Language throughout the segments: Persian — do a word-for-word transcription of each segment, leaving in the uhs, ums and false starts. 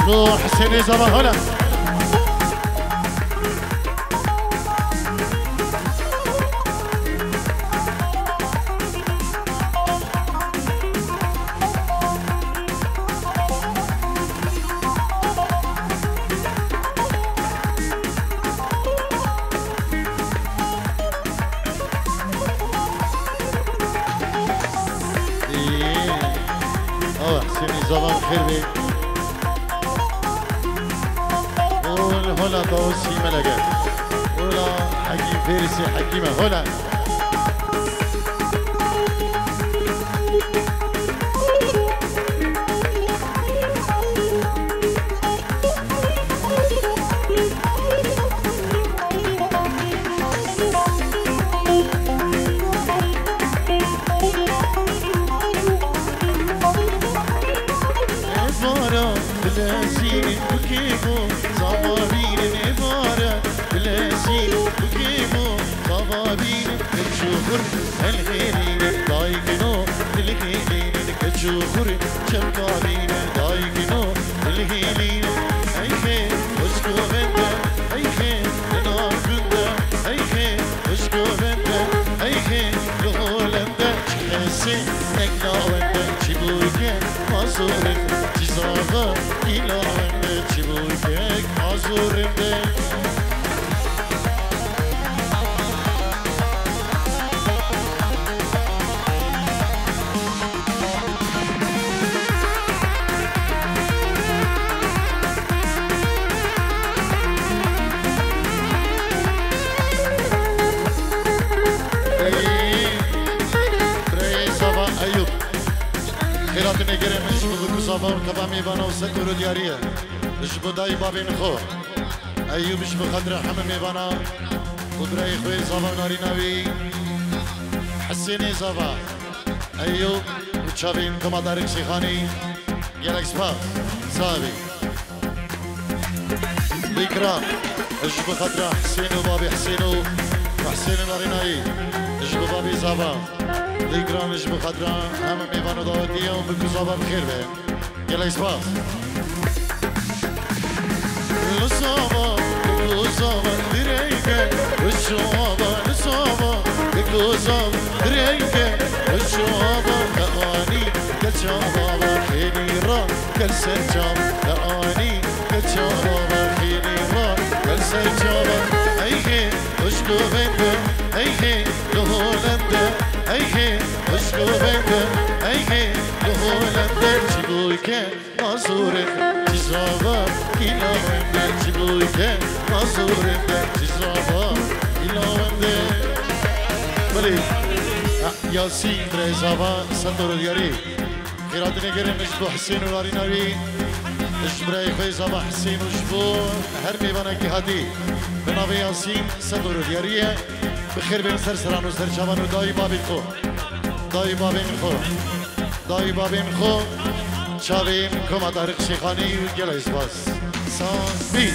شبو حسين زمان هلا زمان خير بي قول هلا باوسي ملقا هلا حكيم فارسي حكيمة هلا الغيرين ضايقنو الغيرين كجوخر شمقابين ضايقنو الغيرين اي خير وشكو بندا اي خير لنار بندا اي خير وشكو بندا اي خير لهولندا شخصي نكنا وندا شبوكك مازورن تزاغا إلا وندا شبوكك مازورن خيرات نگره من شبو بکسابان کبامی بانو سکر دیاریه شبو دای بابین خو ایوب شبو خدر همه میبانا خدرای خوی زبان ناری نوی حسینی زبا ایوب چابین کما دارک شیخانی گلک سپا صاحبی بیکرام شبو خدر حسین و بابی حسین و حسین ناری نوی شبو بابی زبا دیگرانش بخاطر همه میوان و دادی و بکوزابا بخیر به یلا اسپاس لصابا لصابا دريكه والشوابا لصابا بكوزابا دريكه والشوابا لقاني كالشوابا خيني را كالسرجاب لقاني كالشوابا خيني را كالسرجاب اي خير وشكو بنده اي خير لهولنده اي خير وشكو بنده اي خير لهولنده شبويكه مازورن تزابا إلا ونده شبويكه مازورن تزابا إلا ونده بلي ياسين بريزابا سندور الياري خيرات نگرم اشبو حسين ولاري ناري اشبراي خيزابا حسين وشبو هر ميبانا كي هادي بناوي ياسين سندور الياري بخير بين سرسران وسرشابان وداي بابين خو داي بابين خو داي بابين خو شاوين كما طارق شيخاني وجلا اسباس سان بي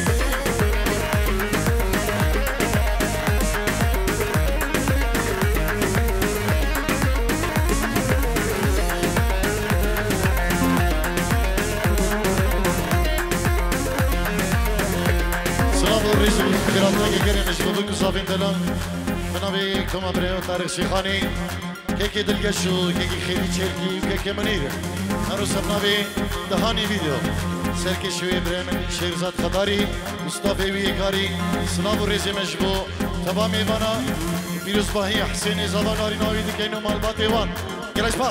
سلام الرئيس الكرام كيرن شبابك صافين دلان بنابي كما بريو طارق شيخاني كيكي دلقشو كيكي خيري تشيركي وكيكي منير هنو سرنابي دهاني فيديو سركي شوي بريمن شيرزاد خطاري مصطفى ويكاري سلام الرئيس مجبو تبا ميوانا فيروس باهي حسيني زبان ناري ناوي دكينو مالبات ايوان كلاش باق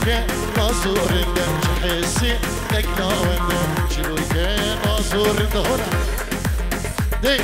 که نازورنده چه حسی نگناونده چلوی که نازورنده هونه دی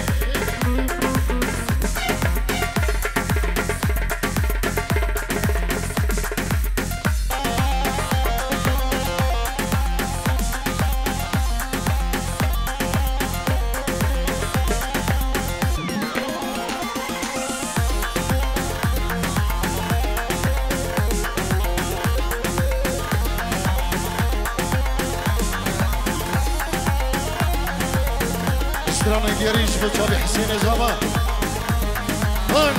استرانا دياريش بوشابي حسين زمان هون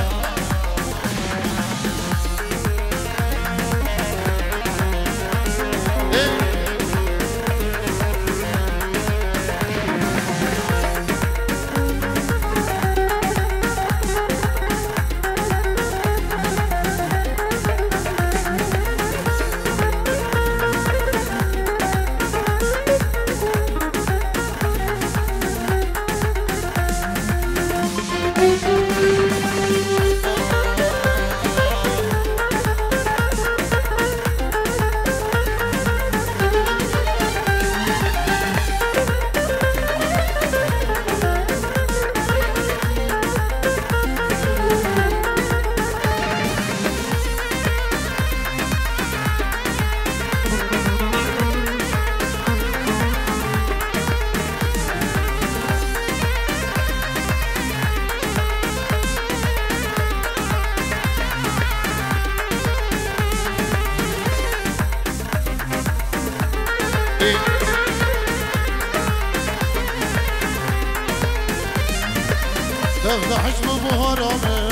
تفضح حجم بهرامي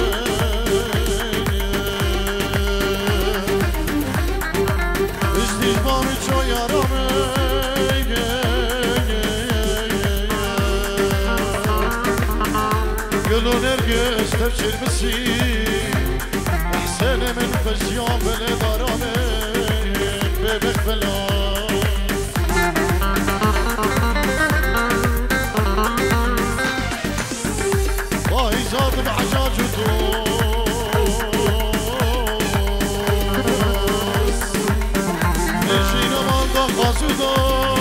اشتيش بامي شو يا رامي قلو نرقص تبشر مسير احسن من فجيان بالدرامي ببك بلا زاد بعجاج وطوس نشينا ماندا خاسودا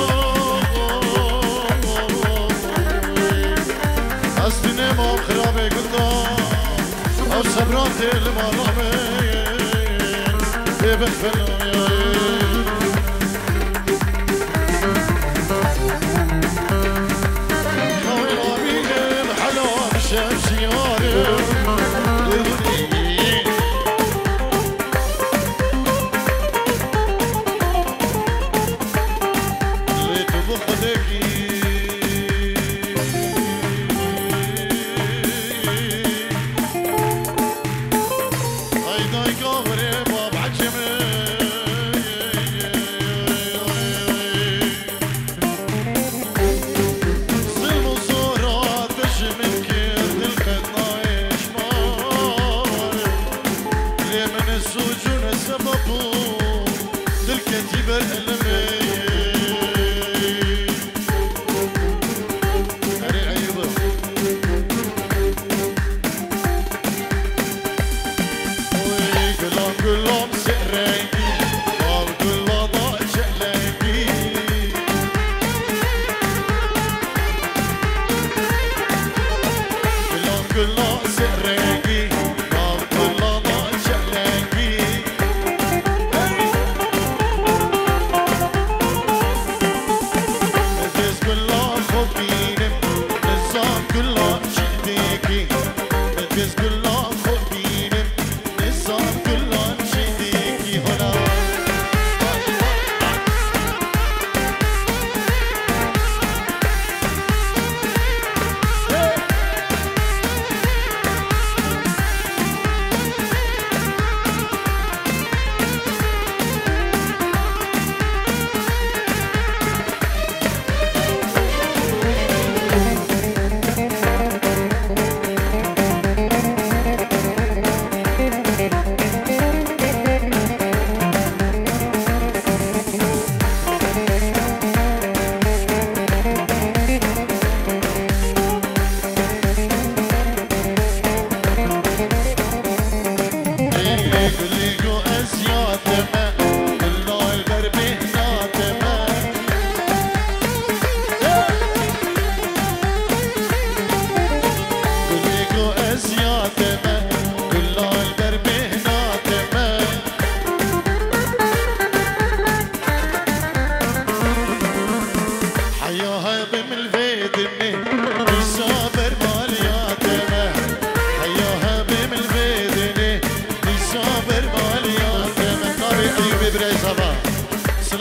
أستني ما خرابي قلدا أو سبراتي المرامي بيبك فلاي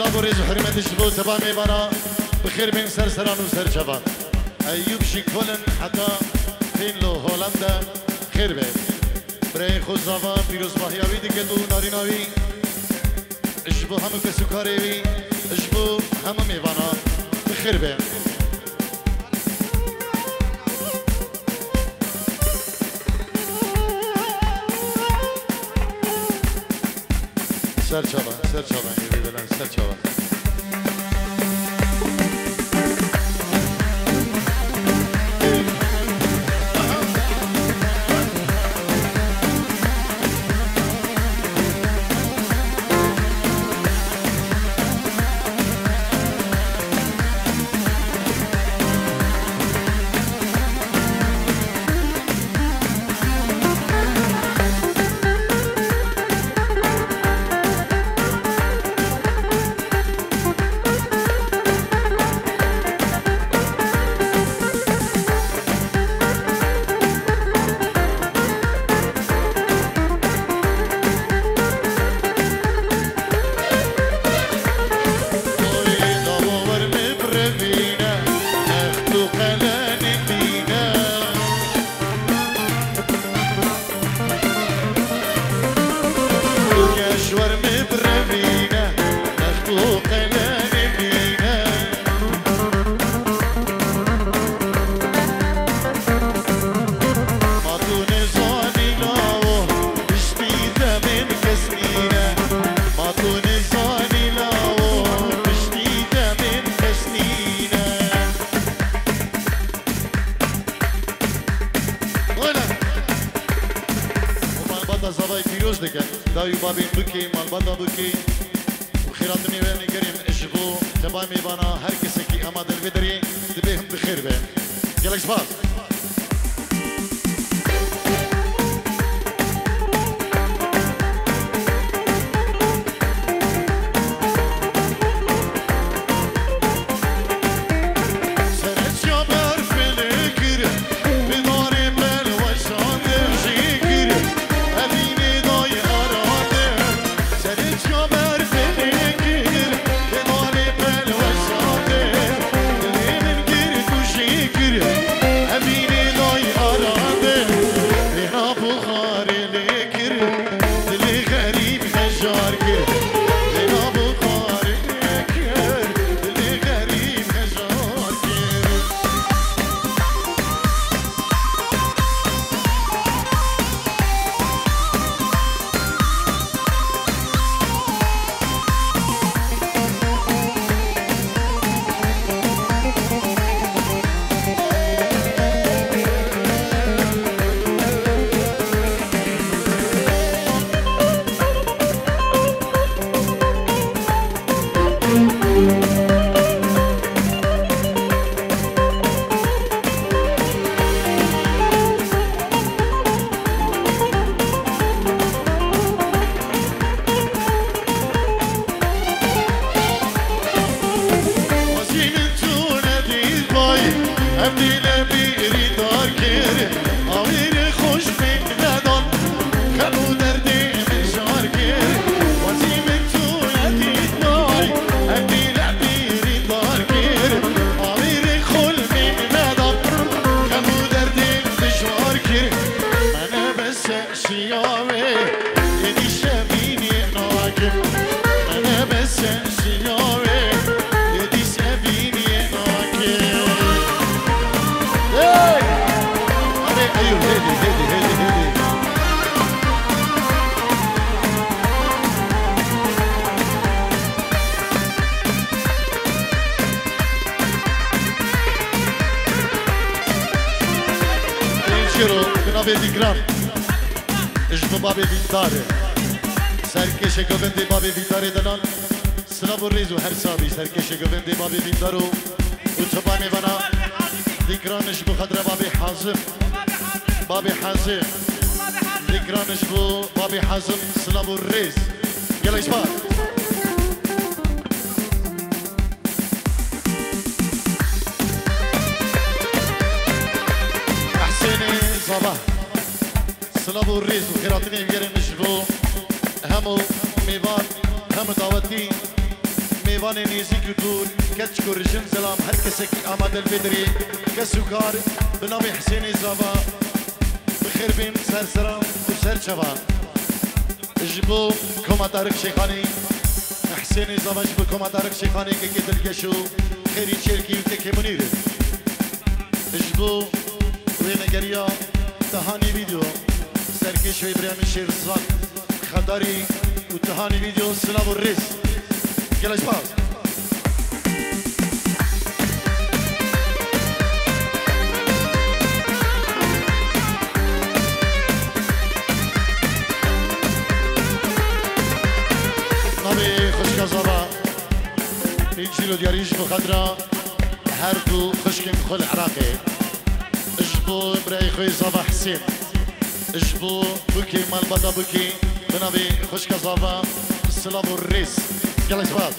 سلام و ریز و حرمت شبو تبا میبانا بخیر بین سر سران و سر چبان ایوب شکولن حتی فین لو هولندا خیر بین برای خود زاوا پیروز باهیاوی دیگه دو ناری ناوی اشبو همه کسو کاریوی اشبو همه میبانا بخیر بین سر چابان سر چابان یه بیدلن سر چابان داوی بابی بکی مالبادا بکی و خیرات میوانی گریم اشبو تبا میوانا هر کسی که اما دل بدری دبیهم بخیر به گلکس باز بابی بیداره سرکش گوبنده بابی بیداره دلال سلام و ریز و هر سابی سرکش گوبنده بابی بیدارو و چپا میبنا دیگرانش بو خدر بابی حازم بابی حازم دیگرانش بو بابی حازم سلام و ریز یلا اشبار احسین صباح سلام و ریز و خیراتنی میگریم نشبو همو میوان همو دعوتی میوان نیزی کتور کچ کرجن زلام هر کسی کی آمد البدری کسوکار بنام حسین زابا بخیر بین سر سرام و سر چوان جبو کما تارک شیخانی حسین زابا جبو کما تارک شیخانی که که دلگشو خیری چرکی و که منیره جبو وینگریا تهانی ویدیو سرکش و ابراهیم شیرزاد خداری و تهانی ویدیو سلام و ریس گلش باز نبی خوشک زبا اینجیلو دیاریش بخدرا هر دو خشکم خل عراقی اجبو برای خوی زبا حسین اجبو بکی مال بدا بکی بنابی خوشک زبا السلام والريس يلا شباب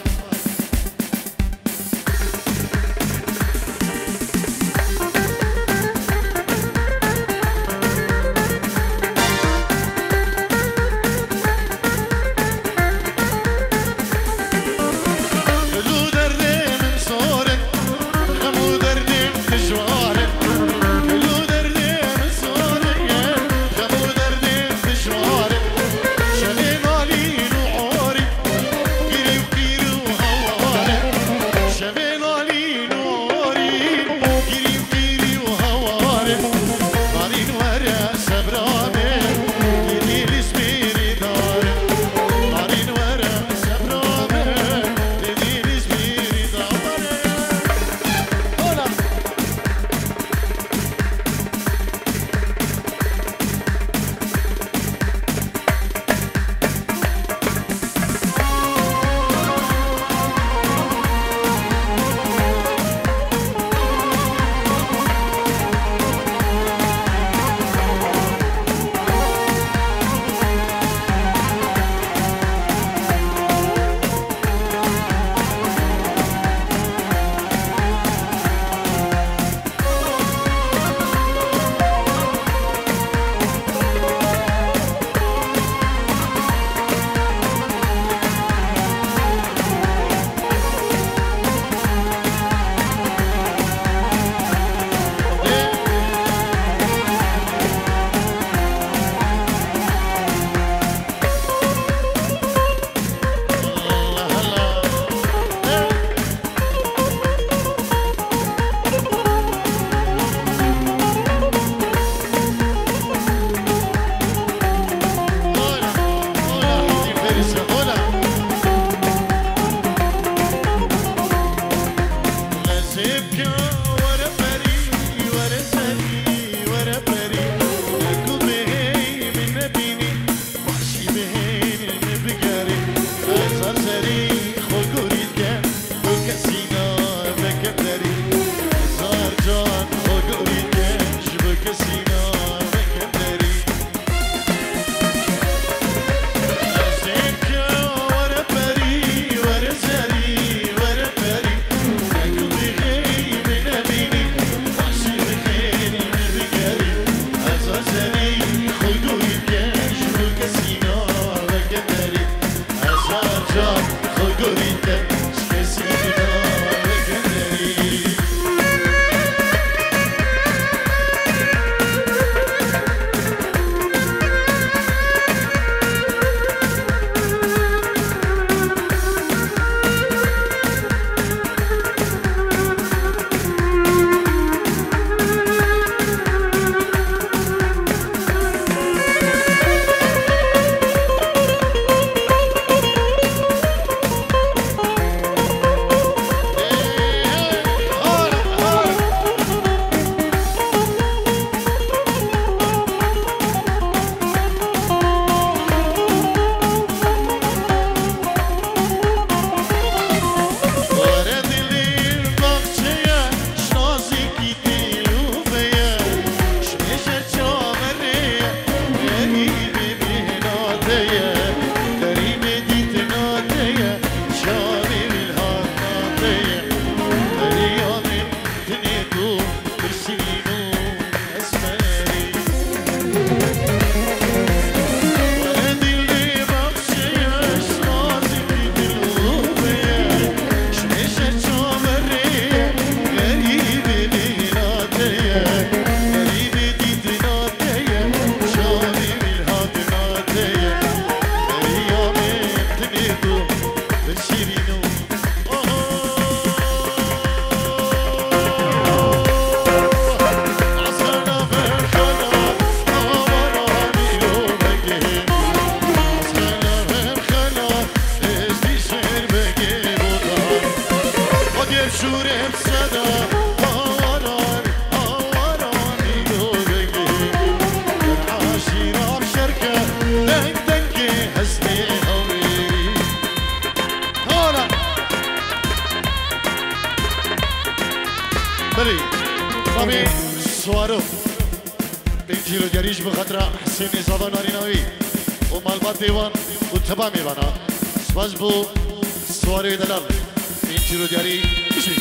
نبي سوارو بنجيلو جريش بخطرة حسين زبان ناريناوي ومالبات ديوان وتبامي بنا سواز بو سوارو دلال بنجيلو جري بشي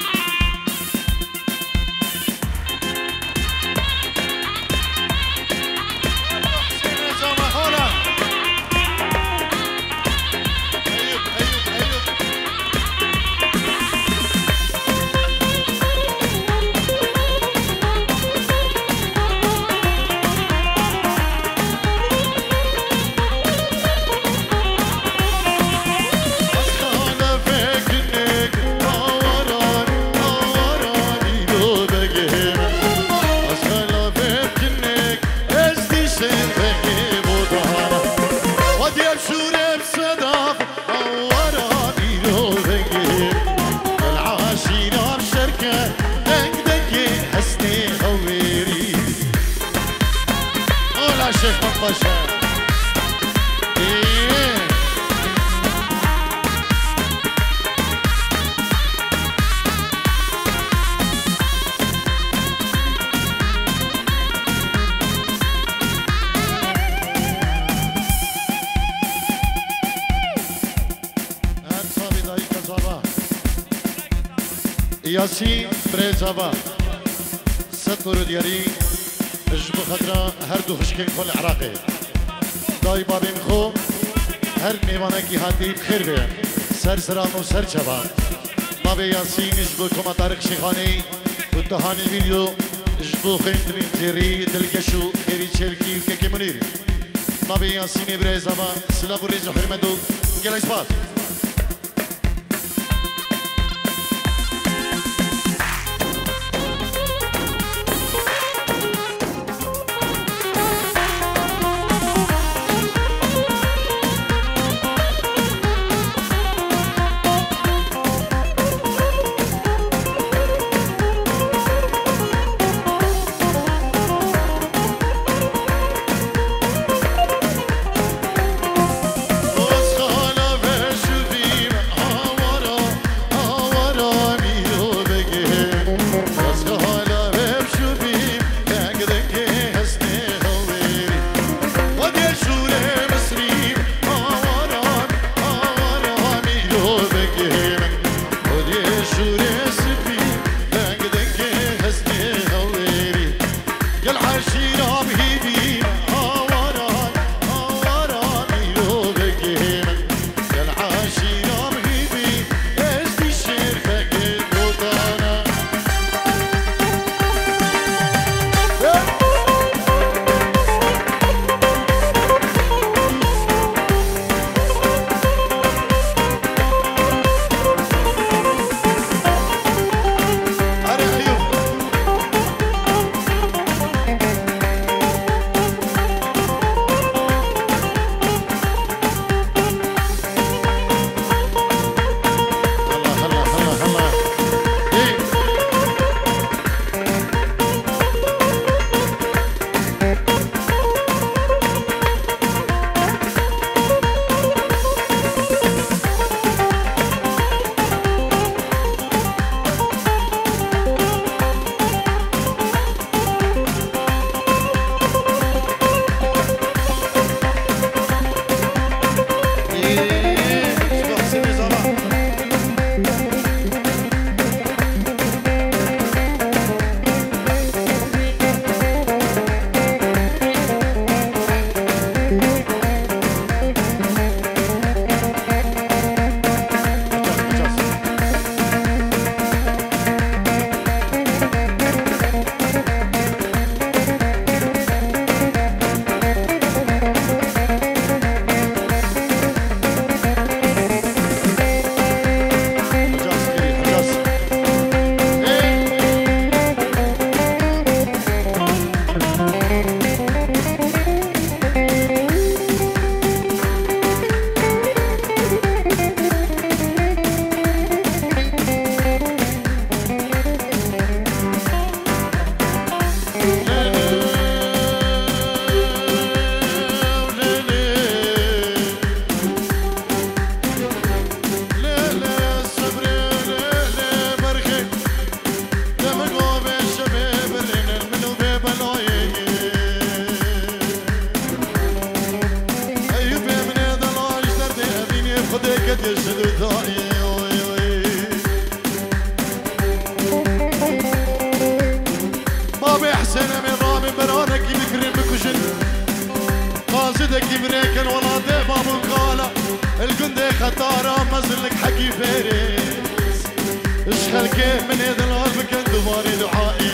ياسين بريزابا ستور دياري جب خطرة هر دو خشكين كل عراقي داي بابين خو هر ميوانا کی هاتی بخير بين سر سرام و سر چبان نابي ياسين جبو كما طارق شيخاني وتهاني الفيديو جبو خيندرين زيري دلكشو خيري تشلكي وكيكي منيري نابي ياسين بريزابا سلابو ريزو حرمدو قل اجبات قد يشدو ثاني بابي حسين من رامي برانك بكري بكشن قاصدك بريكن ولا دي بابو قالا القندي خطارة مزلك حكي فارس اشخل كيف من يد القلب كان دباري دعائي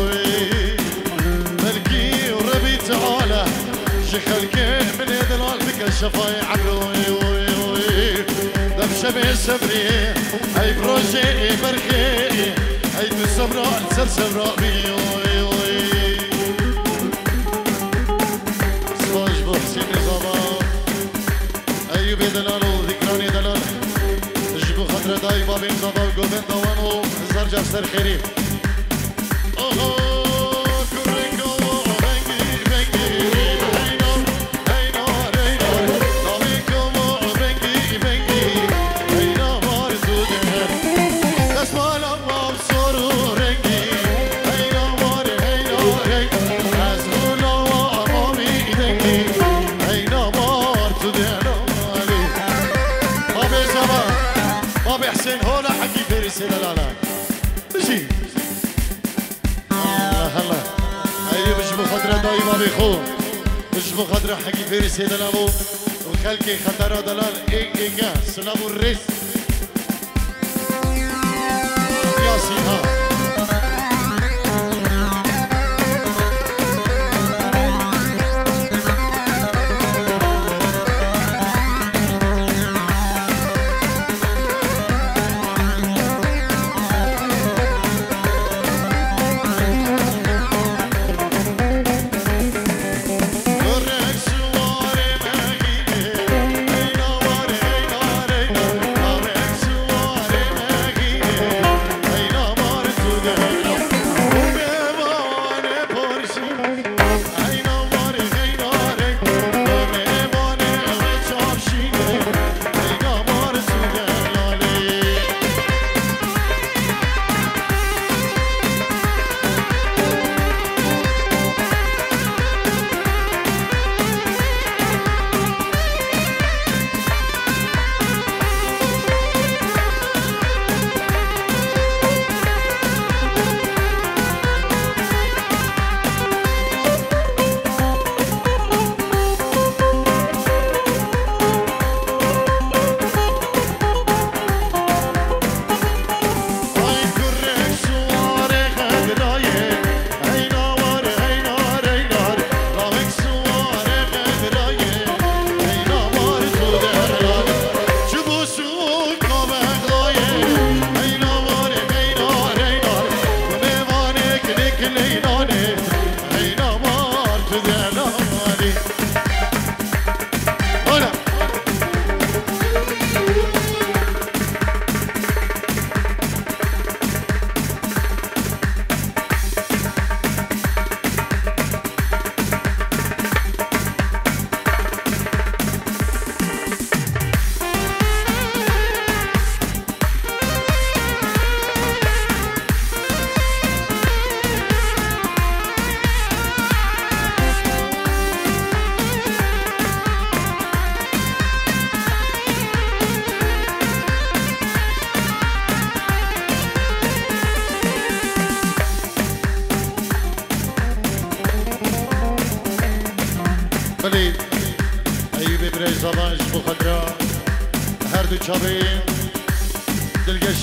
ملكي وربي تعالى شخل كيف من يد القلب كالشفاي عقوي دبشة بسبري هاي بروجي برخي هاي بسبرا سر سبرا بي سواج بحسين زمان أيوب دلال وذكراني دلال جبو خطر داي بابين زمان قوبين دوانو زر جفسر خيري لا لا لا بجي الله الله ايوه بجبو خضرة دايما بيخو بجبو خضرة حكي فيري سيدة لابو وخلكي خطرة دلال اي اي يا سلام الرئيس يا سيها خليل أيوب بري زباش بخضرا هردو چابين دلقش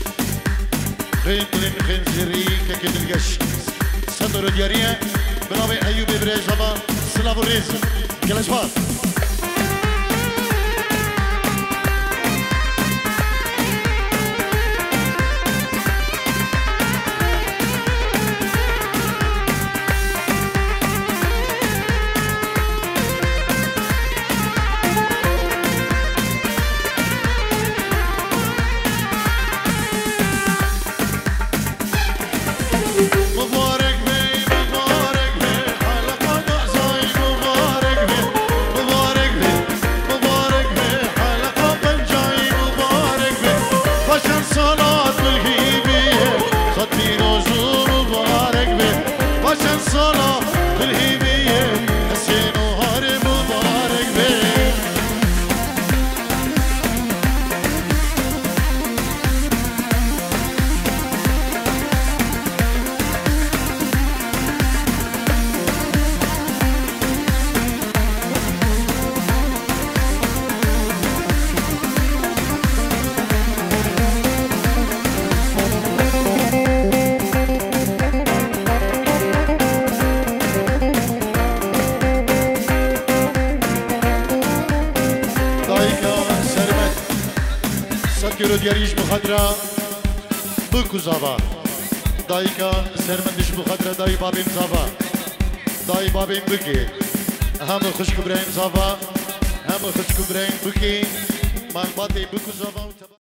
خين دلين خنزيري كي دلقش صدر ديارية بنابي أيوب بري زبا سلام الرئيس كلاش بار مبارك بي مبارك بي حلقة زاي مبارك بي كيلو دياريش بخدرة بكو زابا دايكا سرمندش بخدرة داي بابين زابا داي بابين بكي هم خشك براين زابا هم خشك براين بكي من باتي بكو زابا